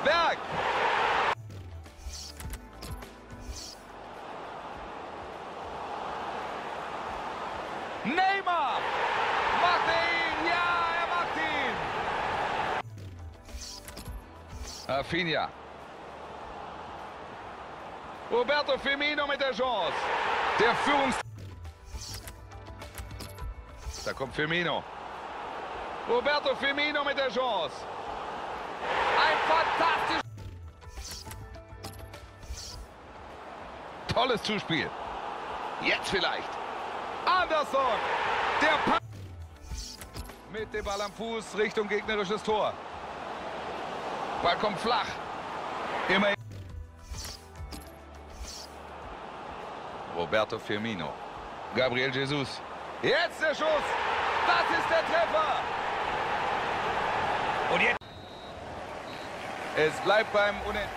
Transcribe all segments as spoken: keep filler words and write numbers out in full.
Berg. Neymar. Macht er ihn? Ja, er macht ihn. Rafinha. Roberto Firmino mit der Chance. Der Führungs... Da kommt Firmino. Roberto Firmino mit der Chance. Ein fantastisch... Tolles Zuspiel. Jetzt vielleicht. Anderson. Der pa mit dem Ball am Fuß Richtung gegnerisches Tor. Ball kommt flach. Immerhin. Roberto Firmino. Gabriel Jesus. Jetzt der Schuss. Das ist der Treffer. Und jetzt. Es bleibt beim Unentschieden.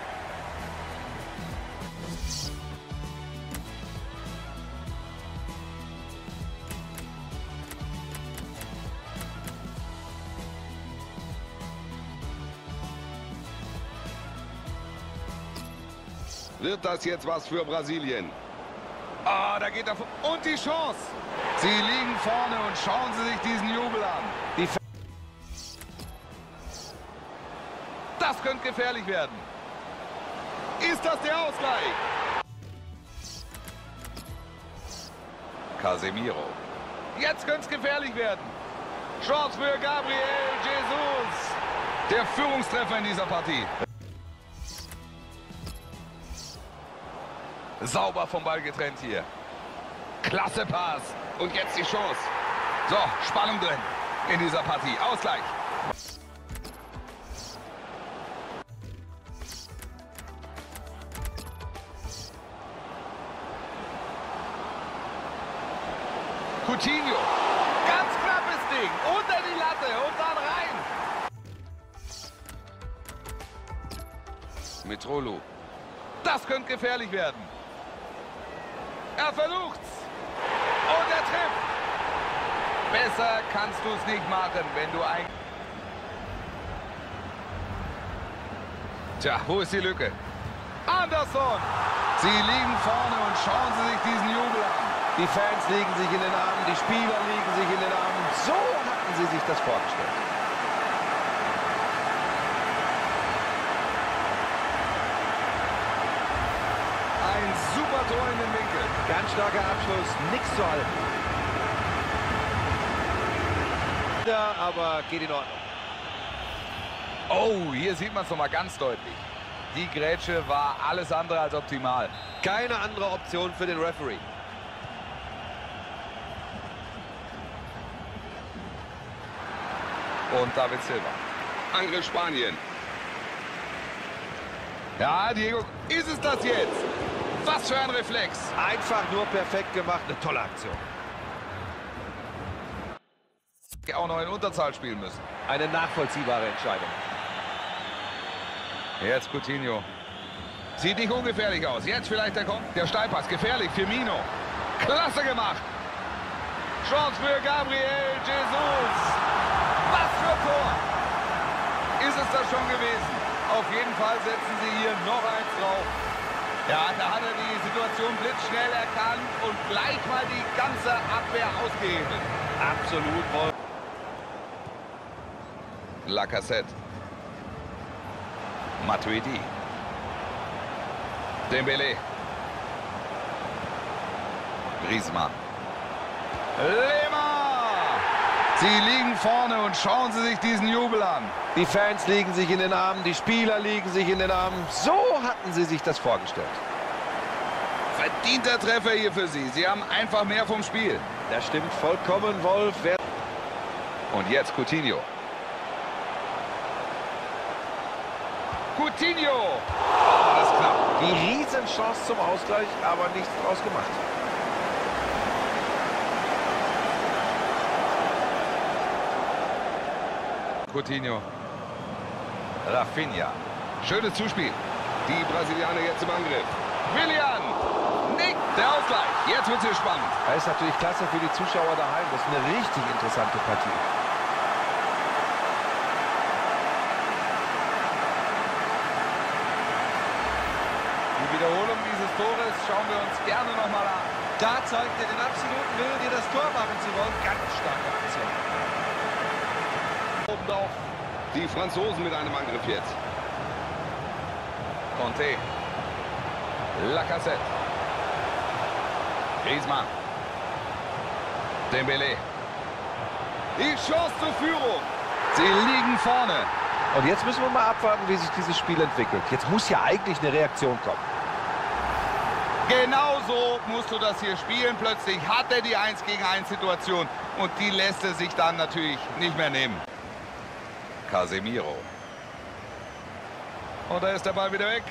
Wird das jetzt was für Brasilien? Ah, da geht er vor. Und die Chance. Sie liegen vorne und schauen Sie sich diesen Jubel an. Die das könnte gefährlich werden. Ist das der Ausgleich? Casemiro. Jetzt könnte es gefährlich werden. Chance für Gabriel Jesus. Der Führungstreffer in dieser Partie. Sauber vom Ball getrennt hier. Klasse Pass. Und jetzt die Chance. So, Spannung drin in dieser Partie. Ausgleich. Coutinho. Ganz knappes Ding. Unter die Latte und dann rein. Mitroglou. Das könnte gefährlich werden. Er versucht's. Und er trifft. Besser kannst du es nicht machen, wenn du ein... Tja, wo ist die Lücke? Anderson. Sie liegen vorne und schauen Sie sich diesen Jubel an. Die Fans liegen sich in den Armen, die Spieler liegen sich in den Armen. So hatten sie sich das vorgestellt. Ein super Tor in den Winkel. Ganz starker Abschluss, nichts zu halten. Ja, aber geht in Ordnung. Oh, hier sieht man es nochmal ganz deutlich. Die Grätsche war alles andere als optimal. Keine andere Option für den Referee. Und David Silva. Angriff Spanien. Ja, Diego, ist es das jetzt? Was für ein Reflex. Einfach nur perfekt gemacht, eine tolle Aktion. Auch noch in Unterzahl spielen müssen. Eine nachvollziehbare Entscheidung. Jetzt Coutinho. Sieht nicht ungefährlich aus. Jetzt vielleicht der kommt. Der Steilpass. Gefährlich. Firmino. Klasse gemacht. Chance für Gabriel Jesus. Was für ein Tor. Ist es das schon gewesen? Auf jeden Fall setzen sie hier noch eins drauf. Ja, da hat er die Situation blitzschnell erkannt und gleich mal die ganze Abwehr ausgehebelt. Absolut. Lacazette. Matuidi. Dembélé. Griezmann. Lemar. Sie liegen vorne und schauen Sie sich diesen Jubel an. Die Fans liegen sich in den Armen, die Spieler liegen sich in den Armen. So hatten sie sich das vorgestellt. Verdienter Treffer hier für Sie. Sie haben einfach mehr vom Spiel. Das stimmt vollkommen, Wolf. Wer Und jetzt Coutinho. Coutinho. Oh, das ist knapp. Die Riesenchance zum Ausgleich, aber nichts draus gemacht. Coutinho. Rafinha. Schönes Zuspiel. Die Brasilianer jetzt im Angriff. Willian. Nick. Der Ausgleich. Jetzt wird es hier spannend. Das ist natürlich klasse für die Zuschauer daheim. Das ist eine richtig interessante Partie. Tores schauen wir uns gerne nochmal an. Da zeigt er den absoluten Willen, hier das Tor machen zu wollen. Ganz starke Aktion. Oben drauf. Die Franzosen mit einem Angriff jetzt. Conte. Lacazette. Griezmann. Dembélé. Die Chance zur Führung. Sie liegen vorne. Und jetzt müssen wir mal abwarten, wie sich dieses Spiel entwickelt. Jetzt muss ja eigentlich eine Reaktion kommen. Genauso musst du das hier spielen. Plötzlich hat er die eins gegen eins Situation und die lässt er sich dann natürlich nicht mehr nehmen. Casemiro. Und da ist der Ball wieder weg.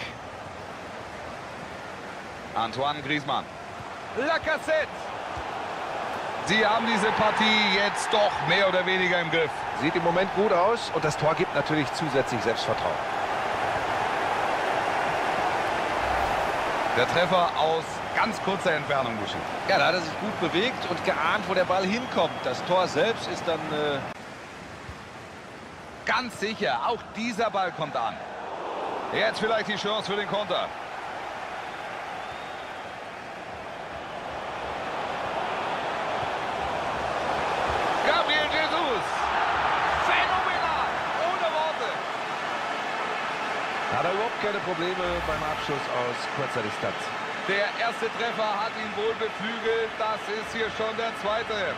Antoine Griezmann. Lacazette. Sie haben diese Partie jetzt doch mehr oder weniger im Griff. Sieht im Moment gut aus und das Tor gibt natürlich zusätzlich Selbstvertrauen. Der Treffer aus ganz kurzer Entfernung, Buschi. Ja, da hat er sich gut bewegt und geahnt, wo der Ball hinkommt. Das Tor selbst ist dann... Äh Ganz sicher, auch dieser Ball kommt an. Jetzt vielleicht die Chance für den Konter. Gabriel Jesus. Phänomenal. Ohne Worte. Hat er überhaupt keine Probleme beim Abschuss aus kurzer Distanz. Der erste Treffer hat ihn wohl beflügelt. Das ist hier schon der zweite.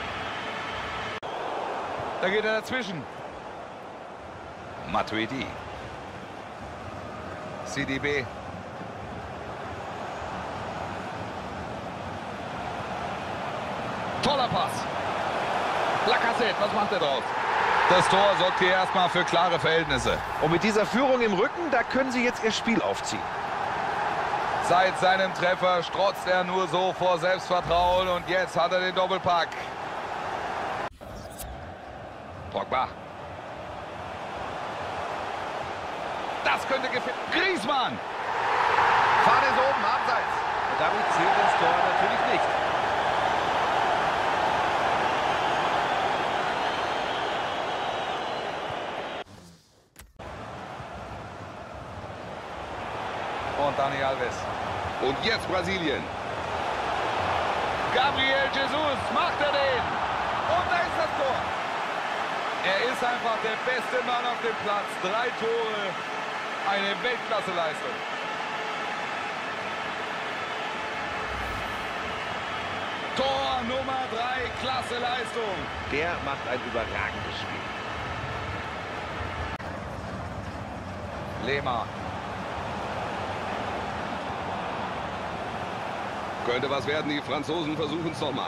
Da geht er dazwischen. Matuidi. C D B. Toller Pass. Lacazette, was macht er draus? Das Tor sorgt hier erstmal für klare Verhältnisse. Und mit dieser Führung im Rücken, da können sie jetzt ihr Spiel aufziehen. Seit seinem Treffer strotzt er nur so vor Selbstvertrauen und jetzt hat er den Doppelpack. Pogba. Das könnte gefährlich. Griezmann. Fahne ist oben, abseits. Und damit zählt das Tor natürlich nicht. Und Dani Alves. Und jetzt Brasilien. Gabriel Jesus, macht er den? Und da ist das Tor. Er ist einfach der beste Mann auf dem Platz. Drei Tore, eine Weltklasse-Leistung. Tor Nummer drei, klasse Leistung. Der macht ein überragendes Spiel. Lehmann. Könnte was werden, die Franzosen versuchen es nochmal.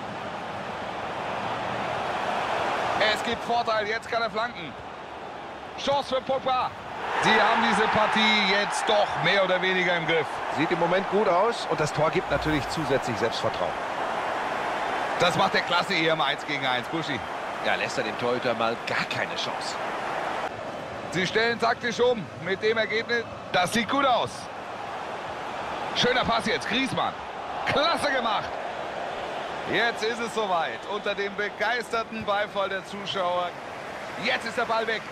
Es gibt Vorteil, jetzt kann er flanken. Chance für Pogba. Sie haben diese Partie jetzt doch mehr oder weniger im Griff. Sieht im Moment gut aus und das Tor gibt natürlich zusätzlich Selbstvertrauen. Das macht der Klasse hier im eins gegen eins, Buschi. Ja, lässt er dem Torhüter mal gar keine Chance. Sie stellen taktisch um mit dem Ergebnis. Das sieht gut aus. Schöner Pass jetzt, Griezmann. Klasse gemacht. Jetzt ist es soweit. Unter dem begeisterten Beifall der Zuschauer. Jetzt ist der Ball weg.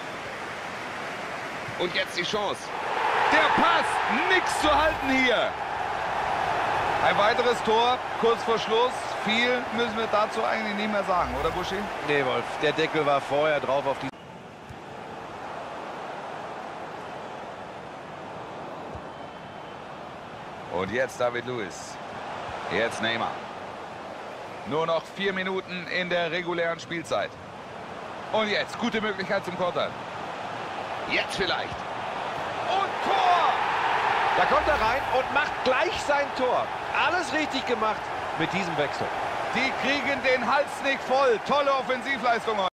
Und jetzt die Chance. Der Pass, nichts zu halten hier. Ein weiteres Tor, kurz vor Schluss. Viel müssen wir dazu eigentlich nicht mehr sagen, oder Buschi? Nee, Wolf, der Deckel war vorher drauf auf die... Und jetzt David Luiz. Jetzt Neymar. Nur noch vier Minuten in der regulären Spielzeit. Und jetzt gute Möglichkeit zum Kontern. Jetzt vielleicht. Und Tor! Da kommt er rein und macht gleich sein Tor. Alles richtig gemacht mit diesem Wechsel. Die kriegen den Hals nicht voll. Tolle Offensivleistung.